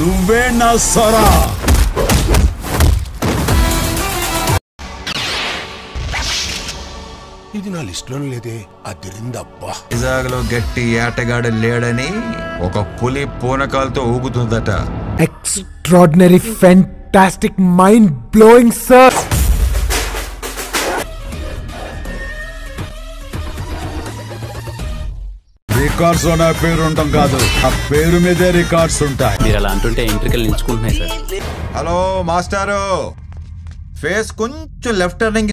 నువ్వే నా సరా. ఇది నా లిస్టులో లేదే, అదిరిందబ్బా. వైజాగ్లో గట్టి ఏటగాడు లేడని ఒక పులి పూనకాలతో ఊగుతుందట. Extraordinary, fantastic, mind blowing sir. Records లో నా పేరు ఉండటం కాదు, ఆ పేరు మీదే రికార్డ్స్ ఉంటాయి. మీరు అలా అంటుంటే ఎంట్రికలు నిల్చుకుంటున్నాయి సార్. హలో మాస్టారు, ఫేస్ కొంచెం లెఫ్ట్ టర్నింగ్